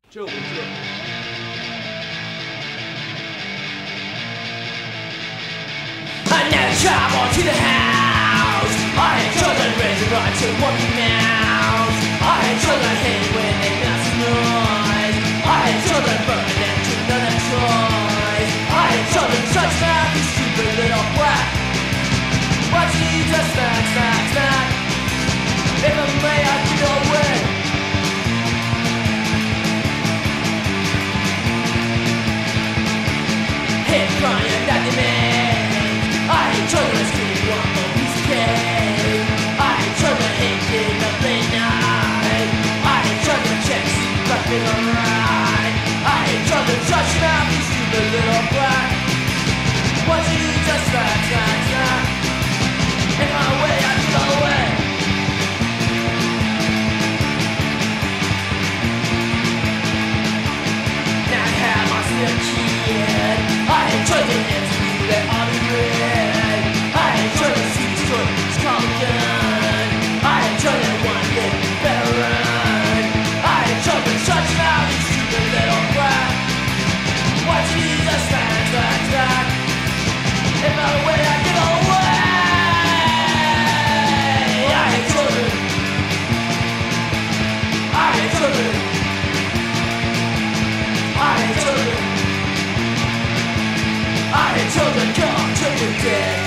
救不救？ I never travel to the house. I had children raised right to walking mouths. I had children hate when they make noise. I had children burning them to none of choice. I had children such mouth, you stupid little brat. Watch me just smack, smack, smack. If I may, I'd get away. Hit crying that they made. I hate children screaming one more piece of cake. I hate children hating the late night. I hate children checks rapping alright. I hate children shut your mouth, you stupid little brat. What you just smack, smack, smack. In my way, I get away. Now I have my still kid. I hate children interview that all be red. I hate children see the story, it's called a gun. I hate children one day better run. I hate children shut your mouth, you stupid little brat. Watch Jesus smack, smack, smack. If I'm away, I get away. I hate children. I hate children. I hate children. I hate children, come to your dead.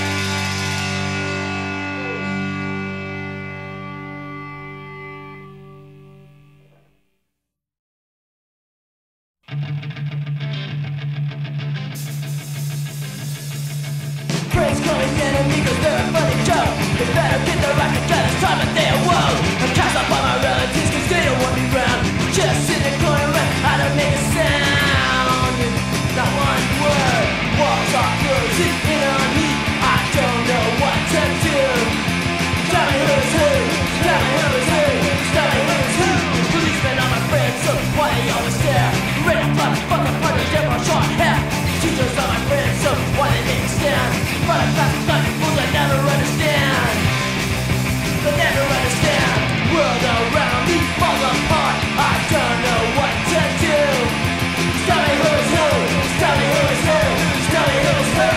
Friends calling enemy cause they're a funny joke. They better get their act together, it's time that they awoke. I'm cast up on my relatives cause they don't want me round. Just sit in the corner and I don't make a sound. Not one word, walls are closing in on me. I don't know what to do. Tell me who's who, tell me who's who, tell me who's who. Policemen are my friends, so why they always stare? Red blood, fucking partners, they're all short hair. Teachers are my friends, so why they make me stand? But I'm fast fucking fools I never understand. They never understand. World around me falls apart. I don't know what to do. Tell me who's who, tell me who's who, tell me who's who.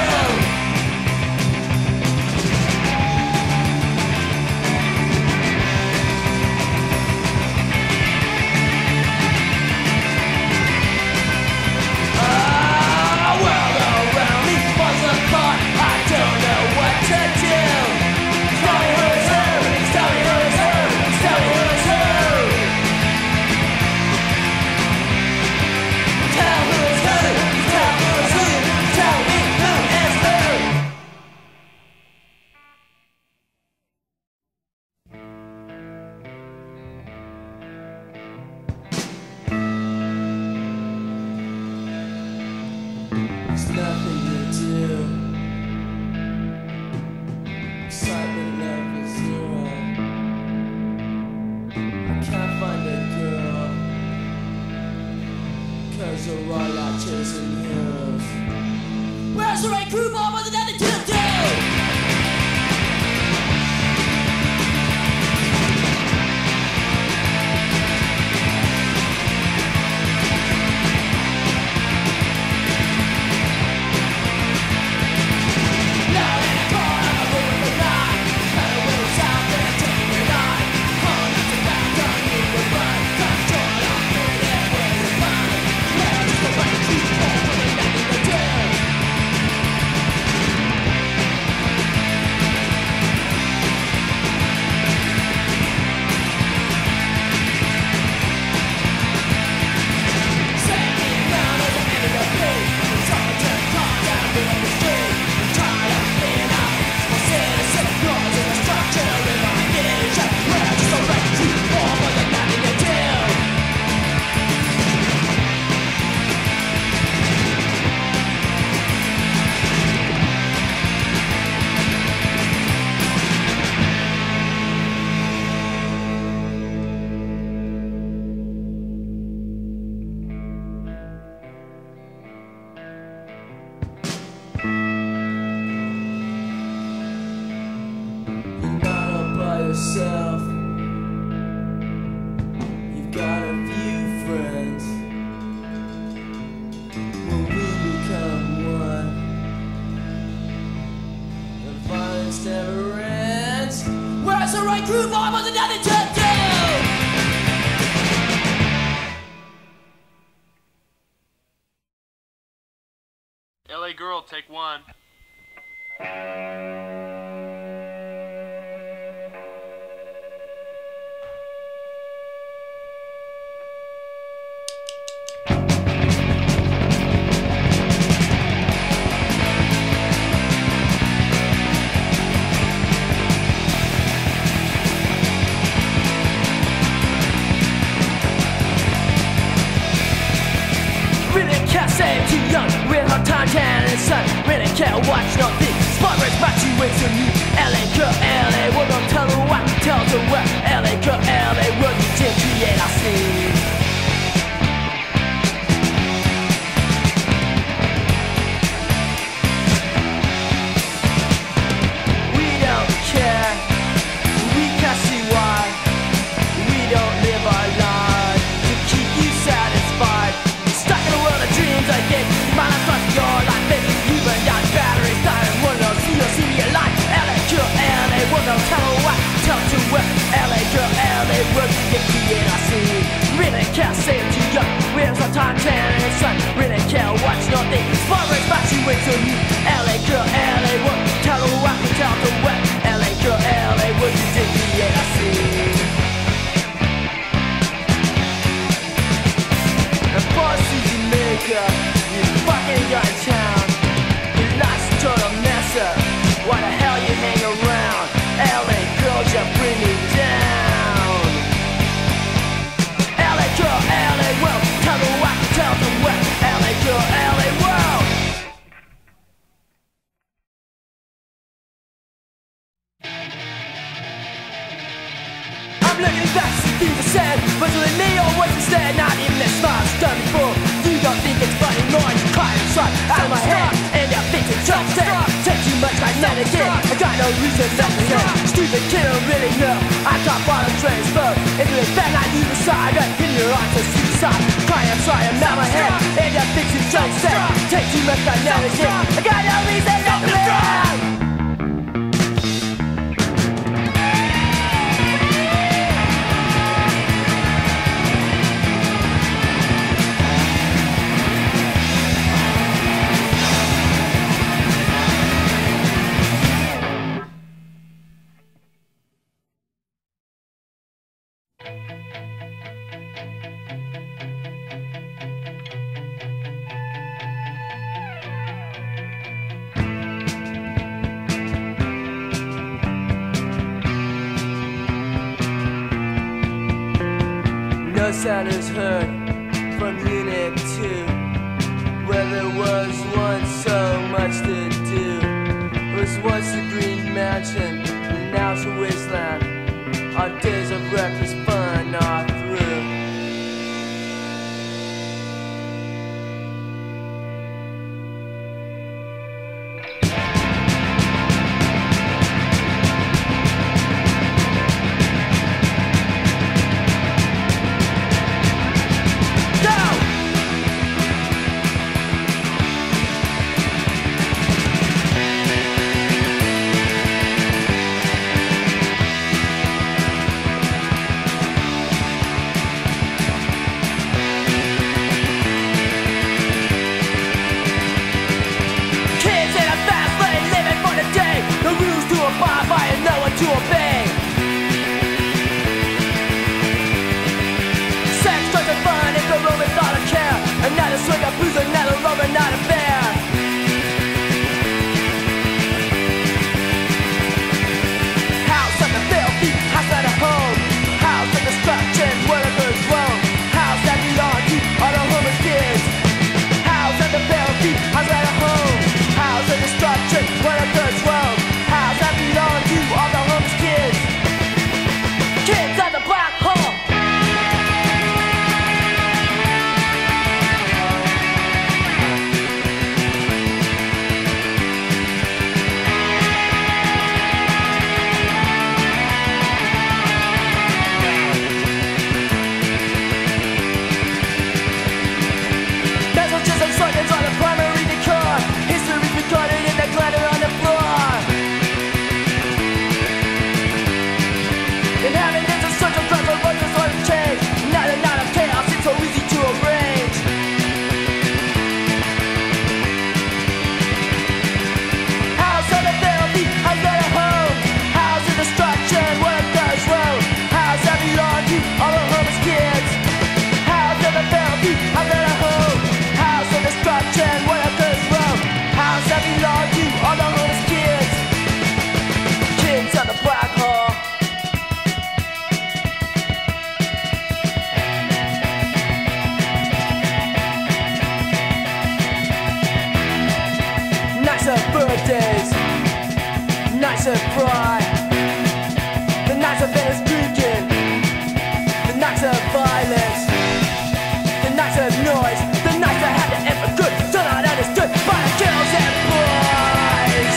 World around me falls apart. I don't know what to do. Tell me who's who, tell me who's who, tell me who's who. Tell who's who, tell who's who, tell me who is who. There's nothing to do. Excitement level zero. I can't find a girl. Cause they're all out chasing heroes. Where's the right crew bomb with another do? groove on wasn't nothing to do. LA Girl, take one. Really can't say I'm too young. Real hard time, tan and sun. Really can't watch nothing. Spotlights back to wait on you. LA girl, LA, well don't tell her what, tell her what. LA girl, LA, what you did create, I see. We don't care. We can't see why. We don't live our lives to keep you satisfied. Stuck in a world of dreams again. My life's like your life, baby. You burn down batteries, dying. One of those you'll see me alive. LA girl, LA, well don't tell her what, tell her to what. LA girl, LA, what you get create, I see. Really can't say it too young. Where's our time, tan and sun? Really can't watch nothing. Spotlights back to wait on you. LA girl, LA, what? Tell her what, tell her what. LA girl, LA, what you did create, I see. The bosses you make up, you fucking got in town. Your life's a total mess up. Why the hell you hang around? LA girls, you bring me down. LA girl, LA world, tell them what, tell them what. LA girl, LA world. I'm looking back to see things I said, but to the Leo was instead not even a smile's done before. You don't think it's funny, nor you cry inside out of my head, and I think it's just dead. Take too much like that again. I got no reason not to say. Stupid kid, don't really know. I got bottom trains flow. If you bad like you decide, right in your eyes to suicide. Cry, I'm sorry, I'm out my head, and I think it's just dead. Take too much like that again. I got no reason not to live. No sound is heard from Unit 2, where there was once so much to do. It was once a green mansion, and now it's a wasteland. Our days of reckless fun are through. nights of pride, the nights of endless drinking, the nights of violence, the nights of noise, the nights that had to end for good, still not understood by the girls and boys.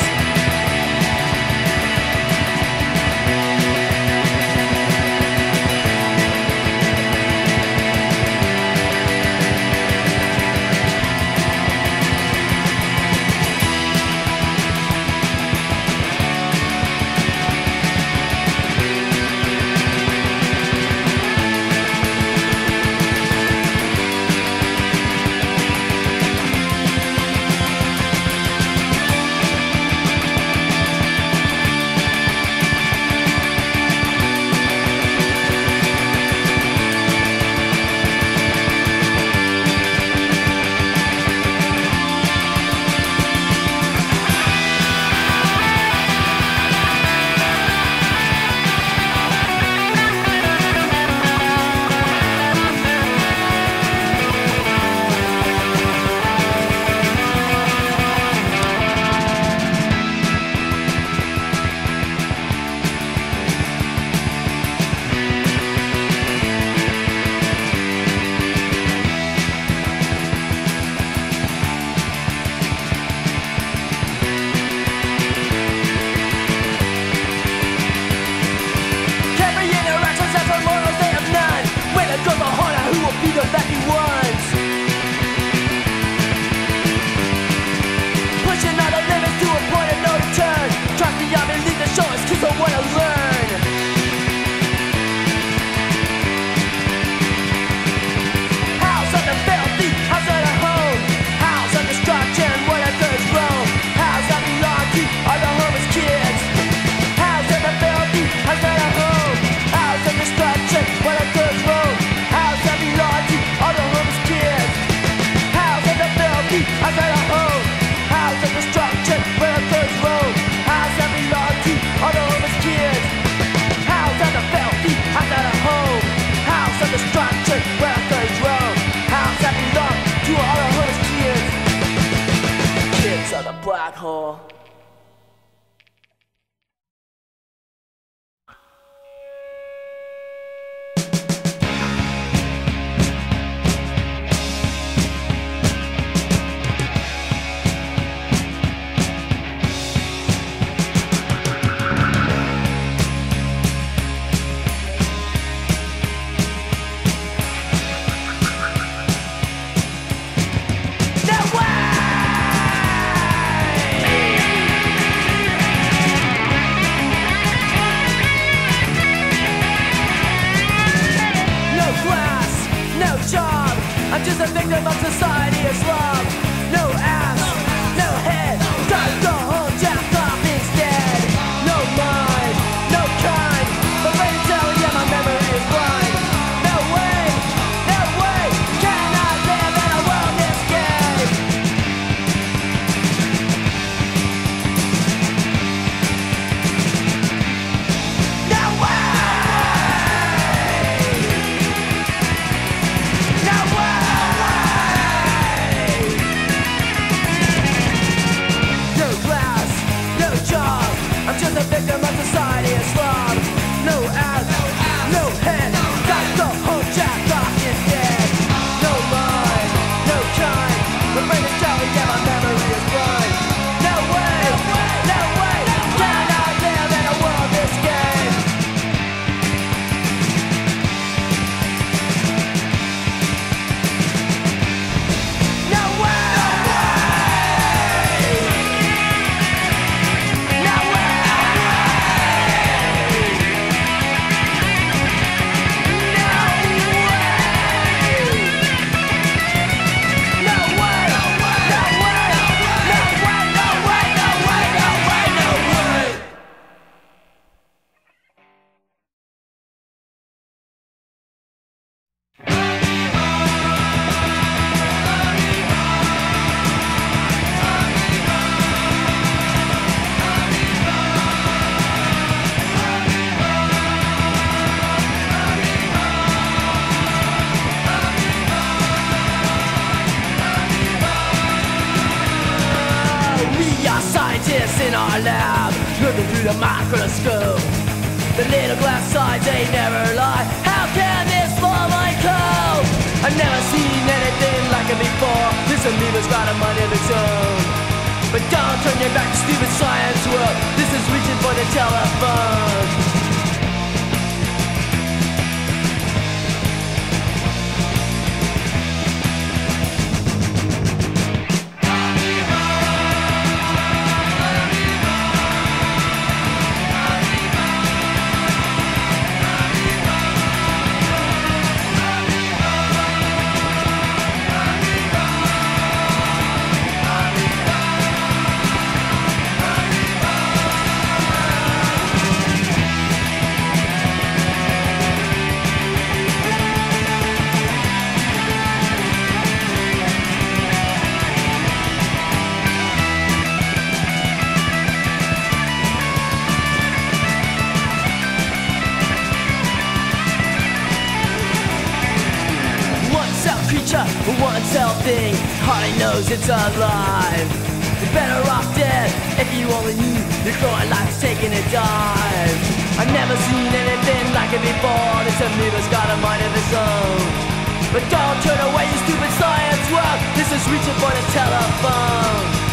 Black hole. I'm just a victim of society's love. No ass, no head, gotta go home, jacked off instead. No mind, no kind, but let me tell you my memory is blind. No way, can I live in a world this gay? No way! No way! the microscope. The little glass sides, they never lie. How can this fall my cold? I've never seen anything like it before. This amoeba's got a mind of its own. But don't turn your back to stupid science world. This is reaching for the telephone. One cell thing, hardly knows it's alive. You're better off dead if you only knew your growing life's taking a dive. I've never seen anything like it before. This amoeba's got a mind of its own. But don't turn away, you stupid science world. This is reaching for the telephone.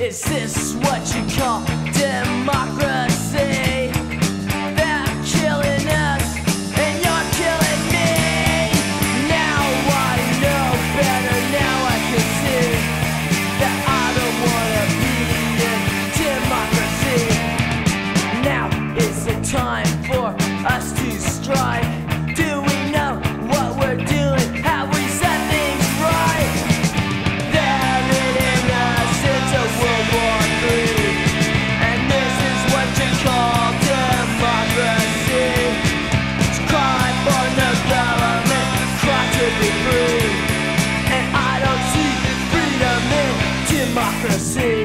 Is this what you call democracy? They're killing us and you're killing me. Now I know better, now I can see that I don't wanna be in democracy. Now is the time for us to strike. Do we know what we're doing? Have we set things right? They're leading us into World War III, and this is what you call democracy. It's cry for no government, cry to be free. And I don't see freedom in democracy.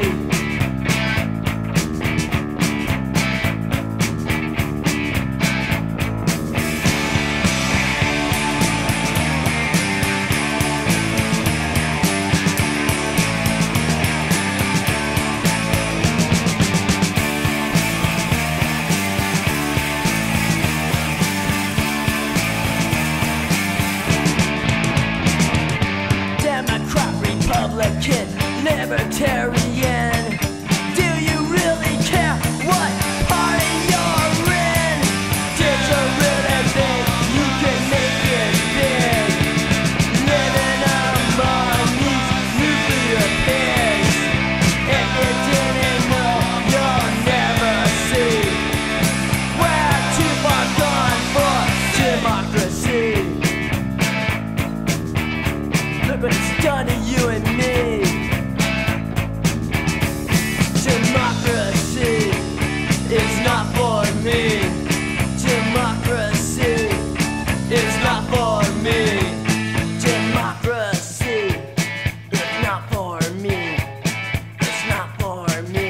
Democrat, Republican, Libertarian. Do you really care what party you're in? Did you really think you can make it big? Living among these nuclear pigs. If you didn't know, you'll never see. We're too far gone for democracy. Look what it's done to you and me. Democracy is not for me. Democracy is not for me. Democracy is not for me. It's not for me.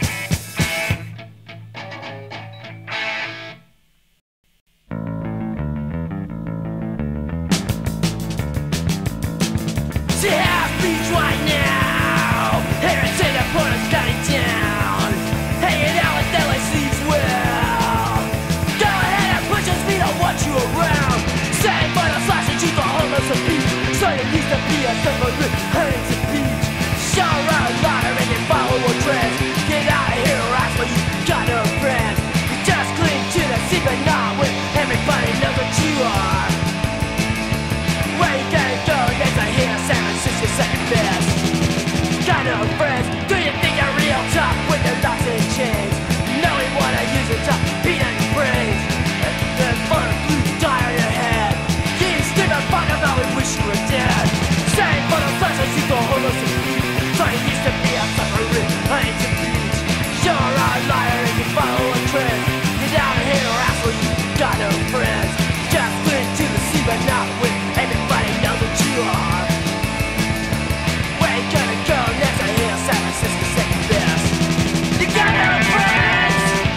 To have speech right now. Here it's in the put us down. Hanging out with LAC's will. Go ahead and push your speed, I'll watch you around. Say by the slash and shoot the homeless of beach. So it needs to be a separate hurting to beach. Show around louder and then follow a trend. Get out of here or ask what you got no friends. You just cling to the secret knot with everybody knows what you are. Where you gonna go next? I hear San Francisco second best. Got no friends, do you think you're real tough with your locks and chains? Know we wanna use your top, beat on your brains. And then for a blue dye on your head. You stupid fuck about we wish you were dead. Say for the flesh, I see the whole of the beat. So you used to be a separate, I ain't to beat. You're a liar and you follow a trend. Get out of here or ask what you got no friends. Just cling to the sea but not with everybody knows what you are. Where you gonna go next? I hear San Francisco second best. You got no friends.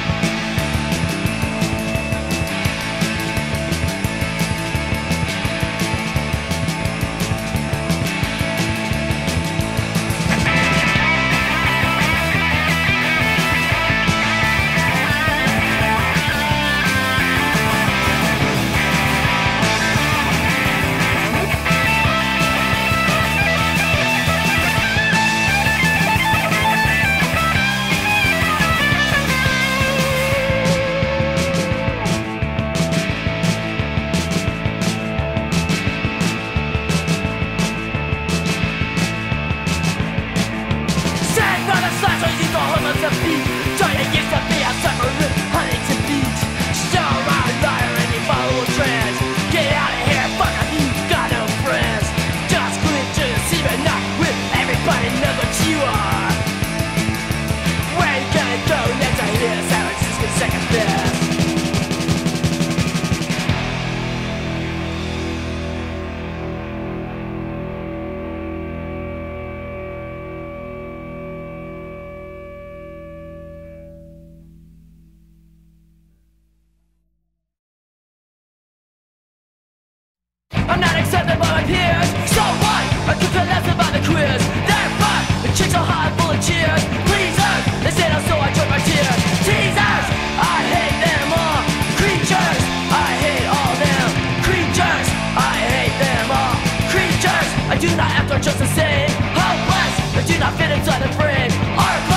Second best. I'm not accepted by my peers. So what? I could care less about the quiz. They're fun. The chicks are hot, full of cheers. Pleasers, they say no, so I drink my tears. Teasers, I hate them all. Creatures, I hate all them. Creatures, I hate them all. Creatures, I do not act or just the same. Hopeless, I do not fit inside the frame. Our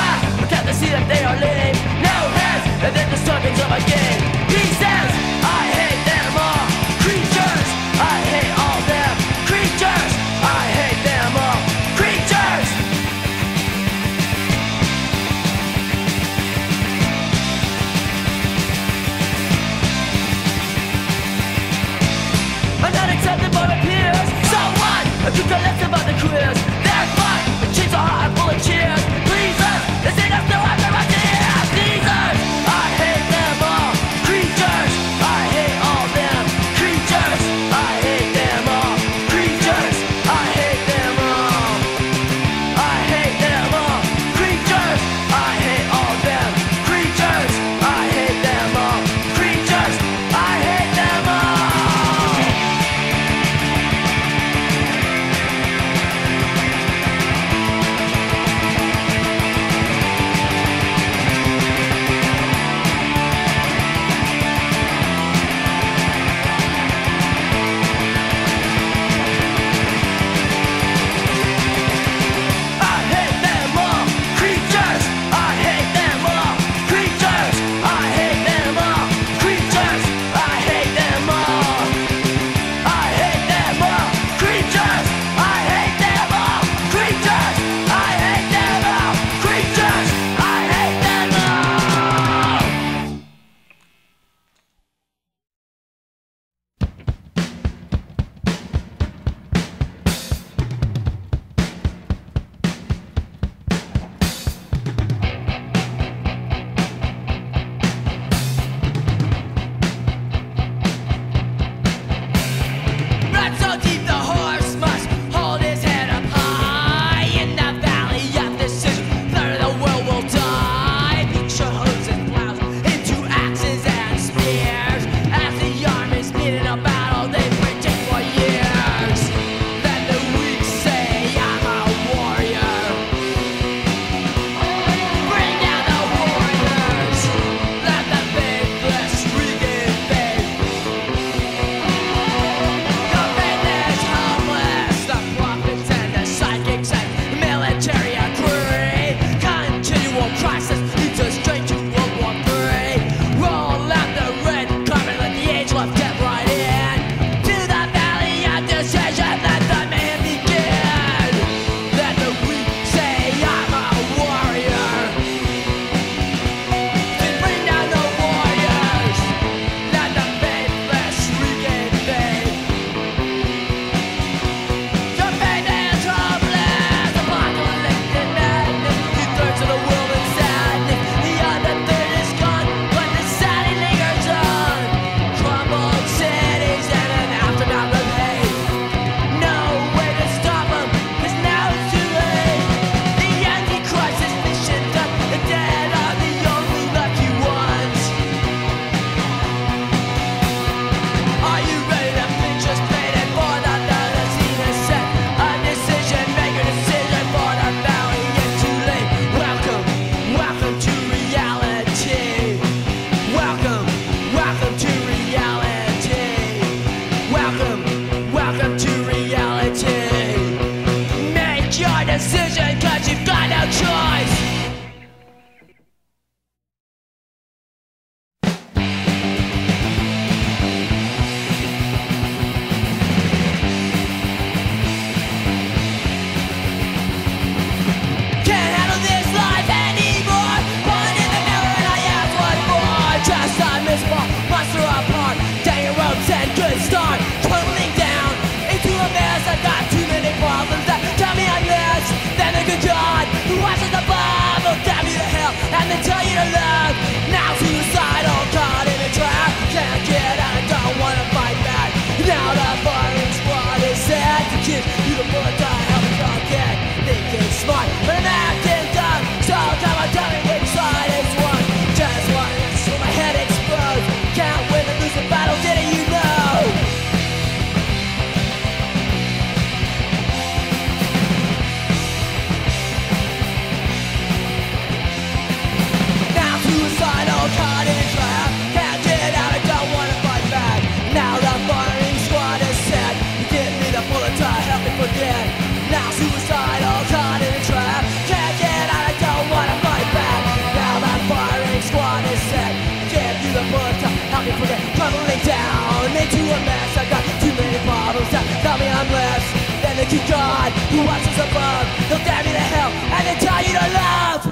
I'm down into a mess. I got too many problems that tell me I'm less than the good God who watches above. They'll damn you to hell and then tell you to love.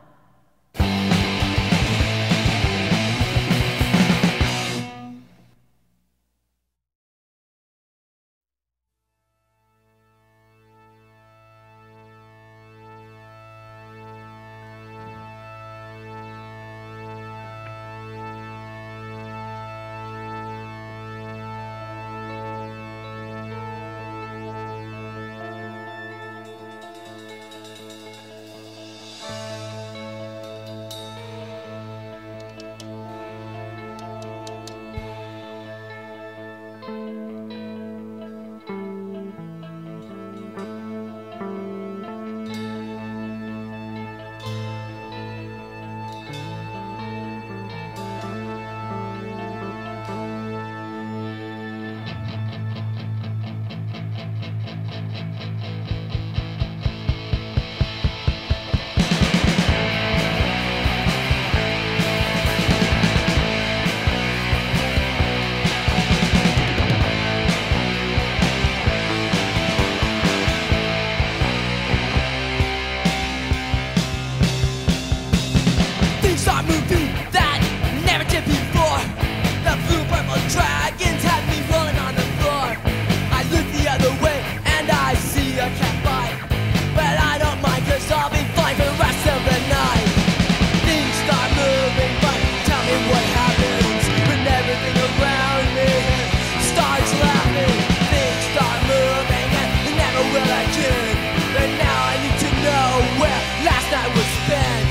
Start moving that never did before. The blue purple dragons had me rolling on the floor. I look the other way and I see a cat fight, but I don't mind 'cause I'll be fine for the rest of the night. Things start moving, but tell me what happens when everything around me starts laughing. Things start moving and they never will again. But now I need to know where last night was spent.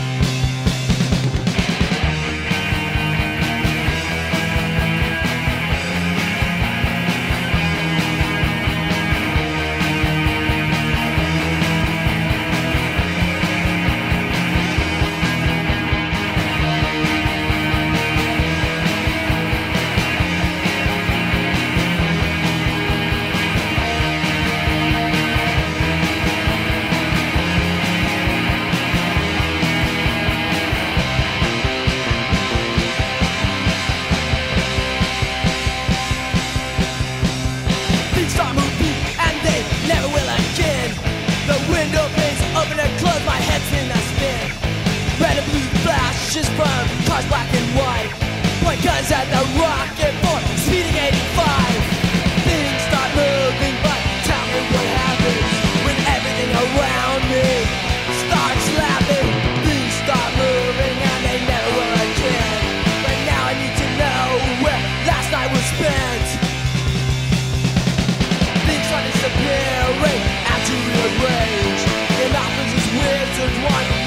Start moving and they never will again. The window panes open and close, my head's in a spin. Red and blue flashes from cars black and white. Point guns at the rocket for speeding 85. Things start moving, but tell me what happens when everything around me starts laughing. Things start moving and they never will again. But now I need to know where last night was spent. Disappearing after real rage. And offers his wizards one